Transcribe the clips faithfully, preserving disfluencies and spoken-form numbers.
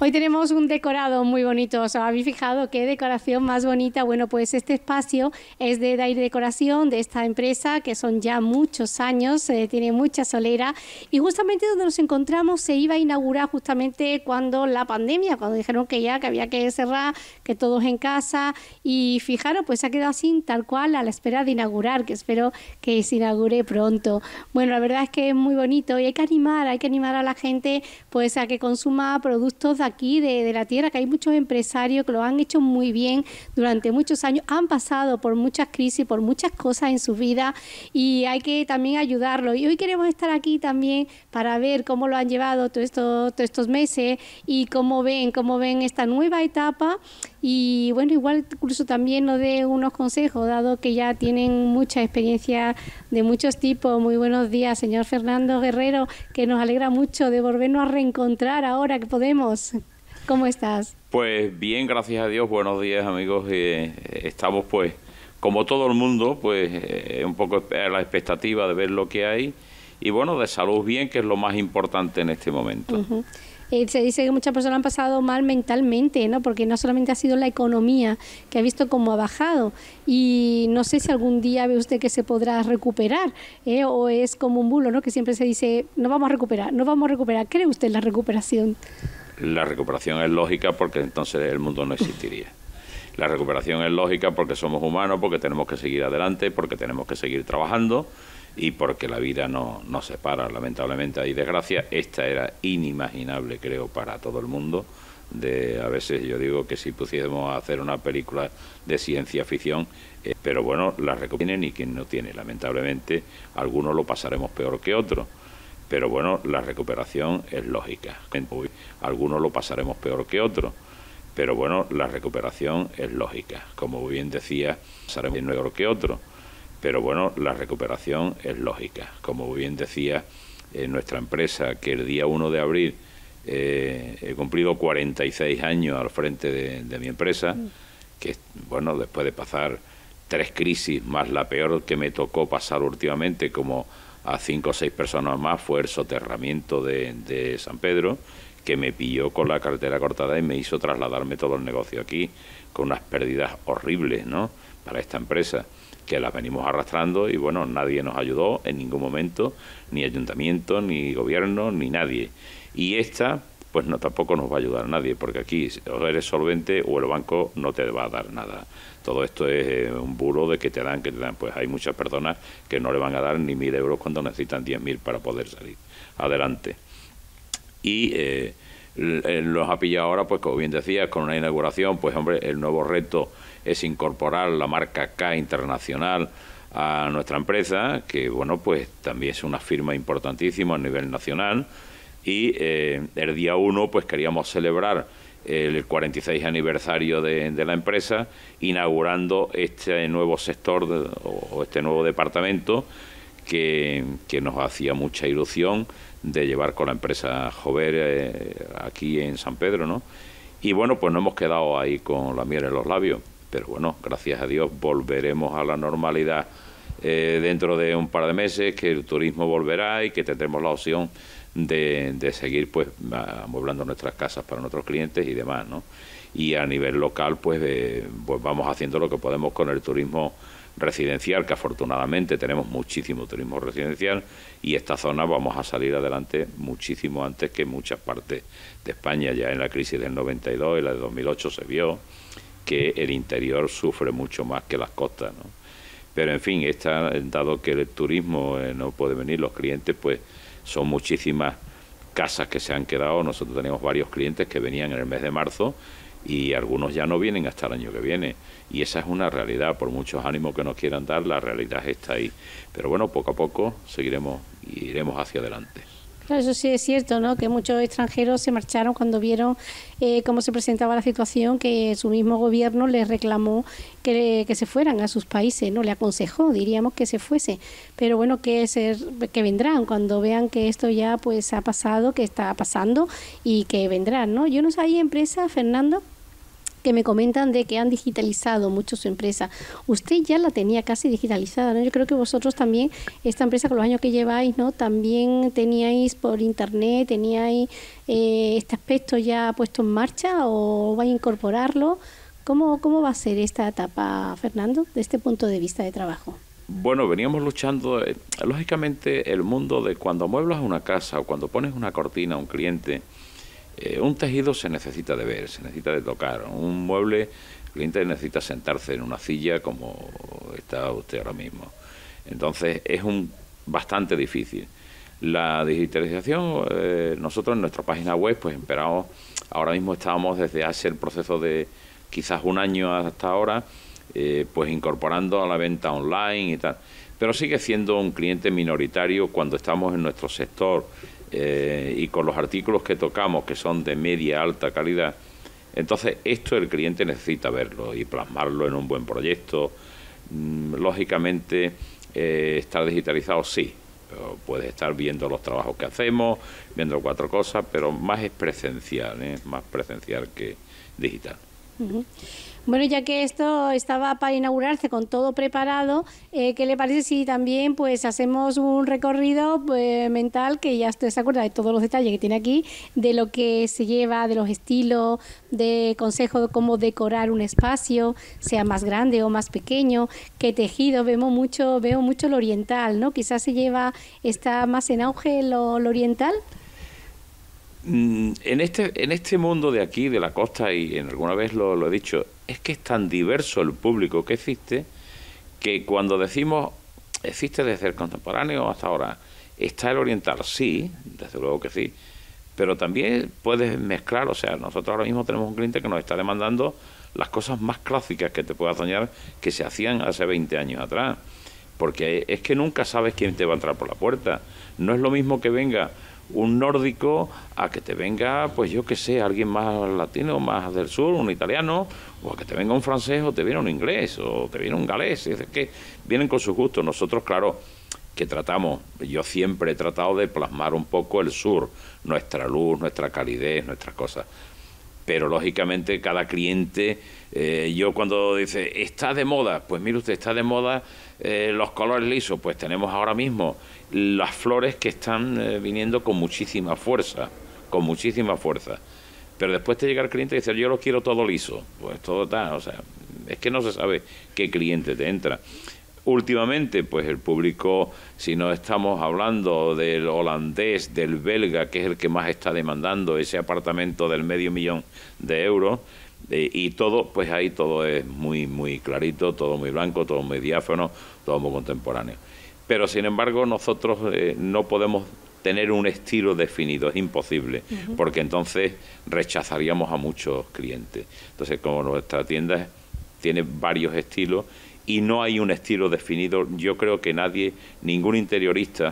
Hoy tenemos un decorado muy bonito, ¿os habéis fijado qué decoración más bonita? Bueno, pues este espacio es de Dair Decoración, de esta empresa, que son ya muchos años, eh, tiene mucha solera, y justamente donde nos encontramos se iba a inaugurar justamente cuando la pandemia, cuando dijeron que ya que había que cerrar, que todos en casa, y fijaros, pues se ha quedado así tal cual a la espera de inaugurar, que espero que se inaugure pronto. Bueno, la verdad es que es muy bonito y hay que animar, hay que animar a la gente pues a que consuma productos de aquí, de, de la tierra, que hay muchos empresarios que lo han hecho muy bien durante muchos años, han pasado por muchas crisis, por muchas cosas en su vida y hay que también ayudarlo. Y hoy queremos estar aquí también para ver cómo lo han llevado todos estos, todos estos meses y cómo ven, cómo ven esta nueva etapa. Y bueno, igual incluso también nos dé unos consejos, dado que ya tienen mucha experiencia de muchos tipos. Muy buenos días, señor Fernando Guerrero, que nos alegra mucho de volvernos a reencontrar ahora que podemos. ¿Cómo estás? Pues bien, gracias a Dios. Buenos días, amigos. Eh, estamos pues, como todo el mundo, pues eh, un poco a la expectativa de ver lo que hay y bueno, de salud bien, que es lo más importante en este momento. Uh-huh. Eh, se dice que muchas personas han pasado mal mentalmente, ¿no? Porque no solamente ha sido la economía, que ha visto cómo ha bajado. Y no sé si algún día ve usted que se podrá recuperar, ¿eh? O es como un bulo, ¿no? Que siempre se dice, no vamos a recuperar, no vamos a recuperar. ¿Cree usted en la recuperación? La recuperación es lógica porque entonces el mundo no existiría. La recuperación es lógica porque somos humanos, porque tenemos que seguir adelante, porque tenemos que seguir trabajando y porque la vida no, no se para, lamentablemente hay desgracia. Esta era inimaginable, creo, para todo el mundo. De, a veces yo digo que si pudiésemos hacer una película de ciencia ficción, eh, pero bueno, la recuperación y quien no tiene, lamentablemente, algunos lo pasaremos peor que otros. Pero bueno, la recuperación es lógica. Algunos lo pasaremos peor que otros. Pero bueno, la recuperación es lógica. Como bien decía, pasaremos peor que otros. Pero bueno, la recuperación es lógica. Como bien decía eh, nuestra empresa, que el día uno de abril eh, he cumplido cuarenta y seis años al frente de, de mi empresa, que bueno, después de pasar tres crisis, más la peor que me tocó pasar últimamente, como a cinco o seis personas más, fue el soterramiento de, de San Pedro, que me pilló con la cartera cortada y me hizo trasladarme todo el negocio aquí, con unas pérdidas horribles, ¿no?, para esta empresa, que las venimos arrastrando y bueno, nadie nos ayudó en ningún momento, ni ayuntamiento, ni gobierno, ni nadie. Y esta, pues no, tampoco nos va a ayudar nadie, porque aquí o eres solvente o el banco no te va a dar nada. Todo esto es eh, un bulo de que te dan, que te dan. Pues hay muchas personas que no le van a dar ni mil euros cuando necesitan diez mil para poder salir adelante. Y eh, los ha pillado ahora, pues como bien decías, con una inauguración, pues hombre, el nuevo reto es incorporar la marca K internacional a nuestra empresa, que bueno, pues también es una firma importantísima a nivel nacional. Y eh, el día uno, pues queríamos celebrar el cuarenta y seis aniversario de, de la empresa, inaugurando este nuevo sector de, o este nuevo departamento que, que nos hacía mucha ilusión de llevar con la empresa Jover eh, aquí en San Pedro, ¿no? Y bueno, pues no hemos quedado ahí con la miel en los labios, pero bueno, gracias a Dios volveremos a la normalidad eh, dentro de un par de meses, que el turismo volverá y que tendremos la opción de, de seguir pues amueblando nuestras casas para nuestros clientes y demás, ¿no? Y a nivel local pues, eh, pues vamos haciendo lo que podemos con el turismo residencial, que afortunadamente tenemos muchísimo turismo residencial, y esta zona vamos a salir adelante muchísimo antes que muchas partes de España. Ya en la crisis del noventa y dos y la de dos mil ocho se vio que el interior sufre mucho más que las costas, ¿no? Pero en fin, esta, dado que el turismo eh, no puede venir, los clientes pues son muchísimas casas que se han quedado. Nosotros teníamos varios clientes que venían en el mes de marzo y algunos ya no vienen hasta el año que viene, y esa es una realidad. Por muchos ánimos que nos quieran dar, la realidad está ahí, pero bueno, poco a poco seguiremos y iremos hacia adelante. Claro, eso sí es cierto, ¿no? Que muchos extranjeros se marcharon cuando vieron eh, cómo se presentaba la situación, que su mismo gobierno les reclamó que, que se fueran a sus países, ¿no? Le aconsejó, diríamos, que se fuese. Pero bueno, que, ser, que vendrán cuando vean que esto ya pues ha pasado, que está pasando y que vendrán, ¿no? Yo no sé, ¿hay empresa, Fernando? que me comentan de que han digitalizado mucho su empresa. Usted ya la tenía casi digitalizada, ¿no? Yo creo que vosotros también, esta empresa con los años que lleváis, ¿no? También teníais por internet, teníais eh, este aspecto ya puesto en marcha, o vais a incorporarlo. ¿Cómo, cómo va a ser esta etapa, Fernando, de este punto de vista de trabajo? Bueno, veníamos luchando, eh, lógicamente el mundo de cuando amueblas una casa o cuando pones una cortina a un cliente, eh, un tejido se necesita de ver, se necesita de tocar. Un mueble, el cliente necesita sentarse en una silla como está usted ahora mismo. Entonces es un bastante difícil. La digitalización, eh, nosotros en nuestra página web, pues esperamos, ahora mismo estábamos desde hace el proceso de quizás un año hasta ahora, eh, pues incorporando a la venta online y tal, pero sigue siendo un cliente minoritario cuando estamos en nuestro sector eh, y con los artículos que tocamos, que son de media alta calidad. Entonces esto el cliente necesita verlo y plasmarlo en un buen proyecto. Mm, lógicamente eh, estar digitalizado sí, pero puedes estar viendo los trabajos que hacemos, viendo cuatro cosas, pero más es presencial, ¿eh? Más presencial que digital. Uh-huh. Bueno, ya que esto estaba para inaugurarse con todo preparado, eh, ¿qué le parece si también pues hacemos un recorrido pues, mental, que ya usted se acuerda de todos los detalles que tiene aquí, de lo que se lleva, de los estilos, de consejos de cómo decorar un espacio, sea más grande o más pequeño, qué tejido? Vemos mucho, veo mucho lo oriental, ¿no? Quizás se lleva, está más en auge lo, lo oriental. En este, en este mundo de aquí, de la costa, y en alguna vez lo, lo he dicho, es que es tan diverso el público que existe, que cuando decimos existe desde el contemporáneo hasta ahora, ¿está el oriental? Sí, desde luego que sí, pero también puedes mezclar, o sea, nosotros ahora mismo tenemos un cliente que nos está demandando las cosas más clásicas que te puedas soñar, que se hacían hace veinte años atrás, porque es que nunca sabes quién te va a entrar por la puerta. No es lo mismo que venga un nórdico a que te venga, pues yo que sé, alguien más latino, más del sur, un italiano, o a que te venga un francés, o te viene un inglés, o te viene un galés. Es que vienen con sus gustos. Nosotros, claro, que tratamos, yo siempre he tratado de plasmar un poco el sur, nuestra luz, nuestra calidez, nuestras cosas. Pero lógicamente cada cliente, eh, yo cuando dice, está de moda, pues mire usted, está de moda eh, los colores lisos, pues tenemos ahora mismo las flores que están eh, viniendo con muchísima fuerza, con muchísima fuerza. Pero después te llega el cliente y dice, yo lo quiero todo liso, pues todo está, o sea, es que no se sabe qué cliente te entra. Últimamente, pues el público, si no estamos hablando del holandés, del belga, que es el que más está demandando ese apartamento del medio millón de euros, eh, y todo, pues ahí todo es muy, muy clarito, todo muy blanco, todo muy diáfano, todo muy contemporáneo. Pero, sin embargo, nosotros eh, no podemos tener un estilo definido, es imposible, uh-huh. porque entonces rechazaríamos a muchos clientes. Entonces, como nuestra tienda tiene varios estilos, y no hay un estilo definido, yo creo que nadie, ningún interiorista,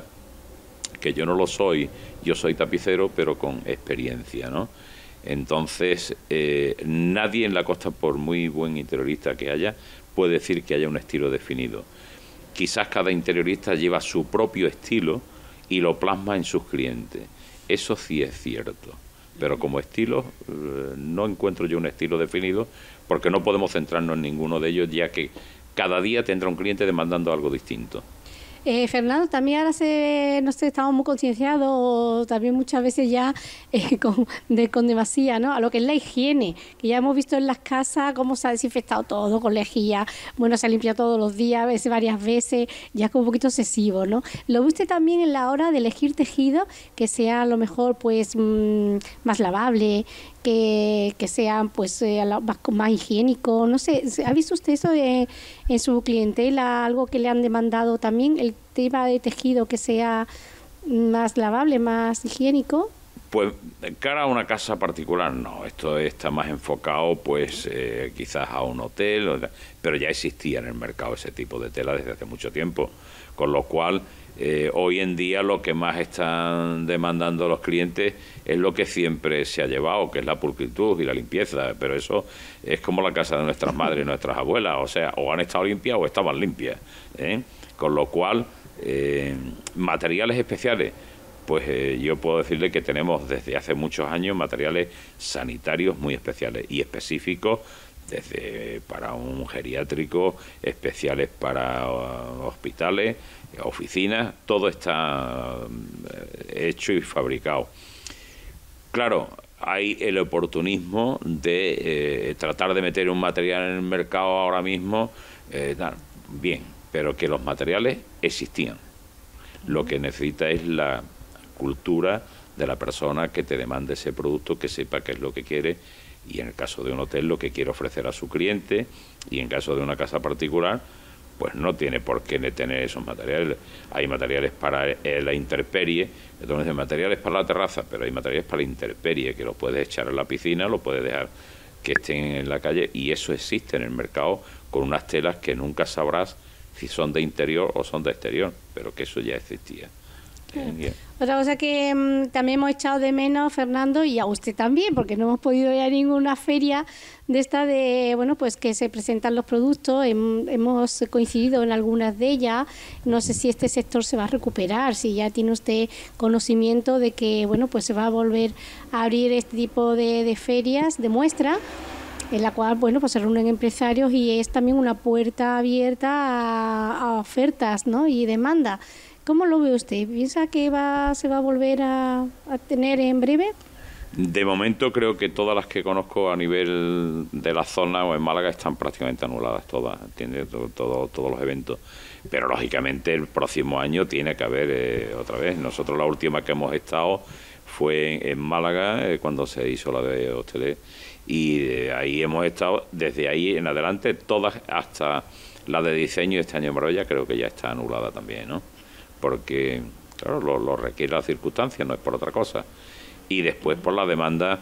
que yo no lo soy, yo soy tapicero, pero con experiencia, ¿no? Entonces, eh, nadie en la costa, por muy buen interiorista que haya, puede decir que haya un estilo definido. Quizás cada interiorista lleva su propio estilo y lo plasma en sus clientes. Eso sí es cierto. Pero como estilo, eh, no encuentro yo un estilo definido, porque no podemos centrarnos en ninguno de ellos, ya que cada día tendrá un cliente demandando algo distinto. Eh, Fernando, también ahora se, no sé, estamos muy concienciados, también muchas veces ya eh, con, de, con demasía, ¿no? A lo que es la higiene, que ya hemos visto en las casas cómo se ha desinfectado todo con lejía, bueno, se ha limpiado todos los días, a veces, varias veces, ya es como un poquito excesivo, ¿no? ¿Lo ve usted también en la hora de elegir tejido que sea a lo mejor pues mmm, más lavable, que, que sean pues eh, más, más higiénicos? No sé, ¿ha visto usted eso de, en su clientela, algo que le han demandado también, el tema de tejido que sea más lavable, más higiénico? Pues cara a una casa particular no, esto está más enfocado pues eh, quizás a un hotel, pero ya existía en el mercado ese tipo de tela desde hace mucho tiempo, con lo cual eh, hoy en día lo que más están demandando los clientes es lo que siempre se ha llevado, que es la pulcritud y la limpieza, pero eso es como la casa de nuestras madres y nuestras abuelas, o sea, o han estado limpias o estaban limpias, ¿eh? Con lo cual, eh, materiales especiales, pues eh, yo puedo decirle que tenemos desde hace muchos años materiales sanitarios muy especiales y específicos, desde para un geriátrico, especiales para uh, hospitales, oficinas, todo está uh, hecho y fabricado. Claro, hay el oportunismo de eh, tratar de meter un material en el mercado ahora mismo, eh, bien, pero que los materiales existían. Lo que necesita es la cultura de la persona que te demande ese producto, que sepa qué es lo que quiere, y en el caso de un hotel lo que quiere ofrecer a su cliente, y en caso de una casa particular pues no tiene por qué tener esos materiales. Hay materiales para eh, la intemperie, entonces materiales para la terraza, pero hay materiales para la intemperie, que los puedes echar en la piscina, los puedes dejar que estén en la calle, y eso existe en el mercado con unas telas que nunca sabrás si son de interior o son de exterior, pero que eso ya existía. Eh, Otra cosa que mmm, también hemos echado de menos, Fernando, y a usted también, porque no hemos podido ir a ninguna feria de esta de, bueno, pues que se presentan los productos, hem, hemos coincidido en algunas de ellas. No sé si este sector se va a recuperar, si ya tiene usted conocimiento de que, bueno, pues se va a volver a abrir este tipo de, de ferias, de muestra, en la cual, bueno, pues se reúnen empresarios y es también una puerta abierta a, a ofertas, ¿no?, y demanda. ¿Cómo lo ve usted? ¿Piensa que va, se va a volver a, a tener en breve? De momento creo que todas las que conozco a nivel de la zona o en Málaga están prácticamente anuladas, todas, ¿entiendes? Todo, todo, todos los eventos. Pero lógicamente el próximo año tiene que haber eh, otra vez. Nosotros la última que hemos estado fue en, en Málaga, eh, cuando se hizo la de hosteles, y eh, ahí hemos estado, desde ahí en adelante, todas, hasta la de diseño este año en Marbella, creo que ya está anulada también, ¿no? Porque, claro, lo, lo requiere la circunstancia, no es por otra cosa. Y después por la demanda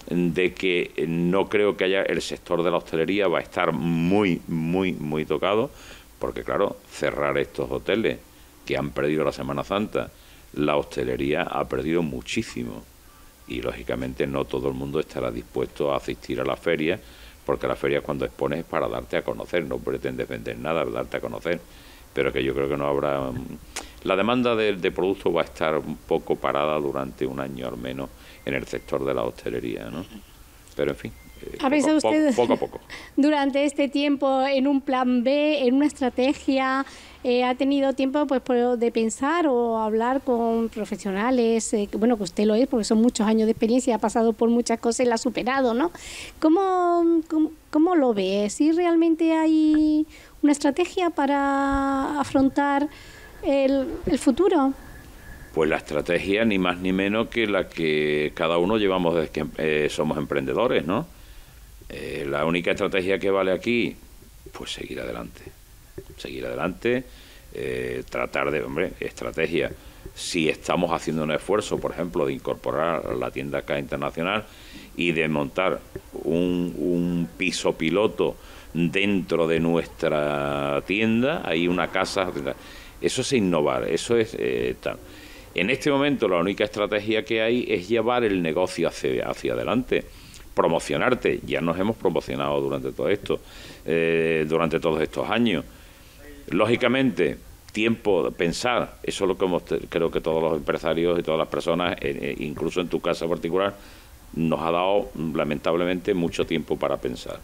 de que no creo que haya, el sector de la hostelería va a estar muy, muy, muy tocado, porque claro, cerrar estos hoteles que han perdido la Semana Santa, la hostelería ha perdido muchísimo, y lógicamente no todo el mundo estará dispuesto a asistir a la feria, porque la feria cuando expones es para darte a conocer, no pretendes vender nada, darte a conocer, pero que yo creo que no habrá... La demanda de, de productos va a estar un poco parada durante un año al menos en el sector de la hostelería, ¿no? Pero en fin, eh, ¿Ha pensado poco, usted poco a poco. durante este tiempo en un plan B, en una estrategia? Eh, ¿Ha tenido tiempo pues de pensar o hablar con profesionales? Eh, que, bueno, que usted lo es porque son muchos años de experiencia, ha pasado por muchas cosas y la ha superado, ¿no? ¿Cómo, cómo, cómo lo ve? ¿Si realmente hay una estrategia para afrontar el, el futuro? Pues la estrategia ni más ni menos que la que cada uno llevamos desde que eh, somos emprendedores, ¿no? Eh, la única estrategia que vale aquí, pues seguir adelante. Seguir adelante, eh, tratar de, hombre, estrategia. Si estamos haciendo un esfuerzo, por ejemplo, de incorporar la tienda acá internacional y de montar un, un piso piloto dentro de nuestra tienda, hay una casa, eso es innovar, eso es eh, tal. En este momento la única estrategia que hay es llevar el negocio hacia, hacia adelante, promocionarte. Ya nos hemos promocionado durante todo esto, eh, durante todos estos años. Lógicamente, tiempo de pensar, eso es lo que hemos, creo que todos los empresarios y todas las personas, eh, incluso en tu caso particular, nos ha dado lamentablemente mucho tiempo para pensar.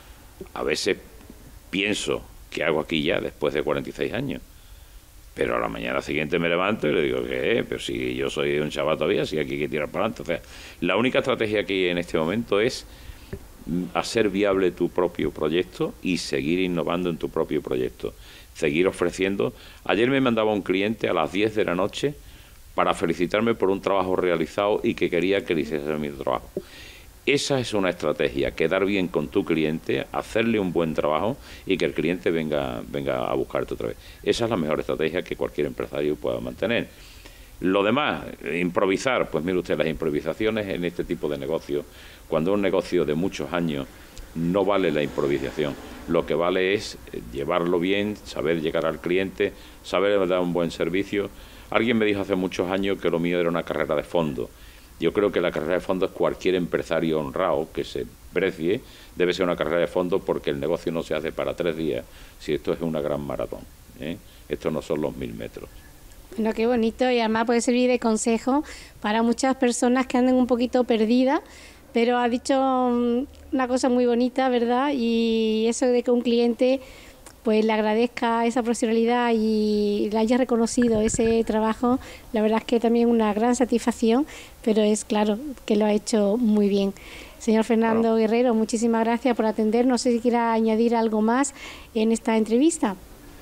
A veces pienso, ¿qué hago aquí ya después de cuarenta y seis años? Pero a la mañana siguiente me levanto y le digo, ¿qué? Pero si yo soy un chaval todavía, si aquí hay que tirar para adelante. O sea, la única estrategia que hay en este momento es hacer viable tu propio proyecto y seguir innovando en tu propio proyecto. Seguir ofreciendo. Ayer me mandaba un cliente a las diez de la noche para felicitarme por un trabajo realizado y que quería que le hiciese mi trabajo. Esa es una estrategia, quedar bien con tu cliente, hacerle un buen trabajo y que el cliente venga, venga a buscarte otra vez. Esa es la mejor estrategia que cualquier empresario pueda mantener. Lo demás, improvisar, pues mire usted, las improvisaciones en este tipo de negocio, cuando es un negocio de muchos años, no vale la improvisación. Lo que vale es llevarlo bien, saber llegar al cliente, saber dar un buen servicio. Alguien me dijo hace muchos años que lo mío era una carrera de fondo. Yo creo que la carrera de fondo es cualquier empresario honrado que se precie, debe ser una carrera de fondo porque el negocio no se hace para tres días, si esto es una gran maratón, ¿eh? Esto no son los mil metros. Bueno, qué bonito, y además puede servir de consejo para muchas personas que andan un poquito perdidas, pero ha dicho una cosa muy bonita, ¿verdad? Y eso de que un cliente pues le agradezca esa profesionalidad y le haya reconocido ese trabajo, la verdad es que también una gran satisfacción, pero es claro que lo ha hecho muy bien. Señor Fernando bueno. Guerrero, muchísimas gracias por atendernos. No sé si quiera añadir algo más en esta entrevista.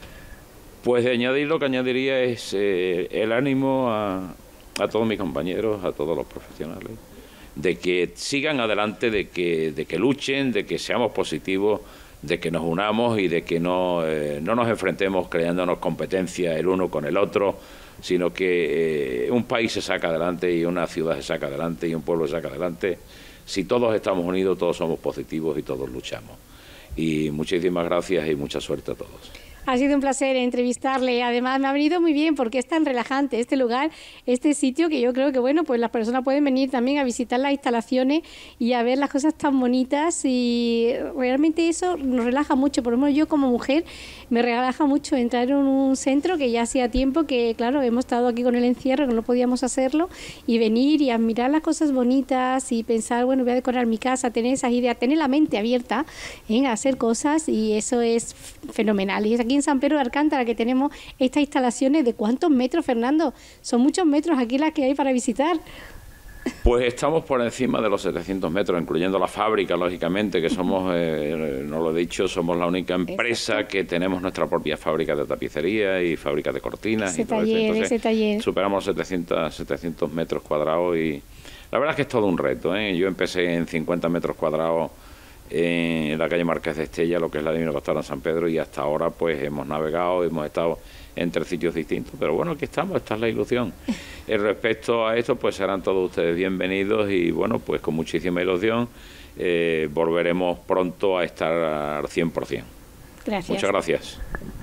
Pues de añadir, lo que añadiría es eh, el ánimo a, a todos mis compañeros, a todos los profesionales, de que sigan adelante, de que, de que luchen, de que seamos positivos, de que nos unamos y de que no, eh, no nos enfrentemos creándonos competencia el uno con el otro, sino que eh, un país se saca adelante y una ciudad se saca adelante y un pueblo se saca adelante. Si todos estamos unidos, todos somos positivos y todos luchamos. Y muchísimas gracias y mucha suerte a todos. Ha sido un placer entrevistarle. Además, me ha venido muy bien porque es tan relajante este lugar, este sitio, que yo creo que, bueno, pues las personas pueden venir también a visitar las instalaciones y a ver las cosas tan bonitas, y realmente eso nos relaja mucho. Por lo menos yo como mujer me relaja mucho entrar en un centro que ya hacía tiempo que, claro, hemos estado aquí con el encierro, que no podíamos hacerlo, y venir y admirar las cosas bonitas y pensar, bueno, voy a decorar mi casa, tener esas ideas, tener la mente abierta en hacer cosas, y eso es fenomenal. Y es aquí en San Pedro de Alcántara que tenemos estas instalaciones. ¿De cuántos metros, Fernando? Son muchos metros aquí las que hay para visitar. Pues estamos por encima de los setecientos metros, incluyendo la fábrica, lógicamente, que somos, eh, no lo he dicho, somos la única empresa Exacto. que tenemos nuestra propia fábrica de tapicería y fábrica de cortinas. Ese y todo taller, eso. Entonces, ese taller. Superamos los setecientos metros cuadrados y la verdad es que es todo un reto, ¿eh? Yo empecé en cincuenta metros cuadrados en la calle Marqués de Estella, lo que es la Divina Pastora en San Pedro, y hasta ahora pues hemos navegado, hemos estado en tres sitios distintos, pero bueno, aquí estamos, esta es la ilusión. Y respecto a esto, pues serán todos ustedes bienvenidos y bueno, pues con muchísima ilusión eh, volveremos pronto a estar al cien por cien. Gracias. Muchas gracias.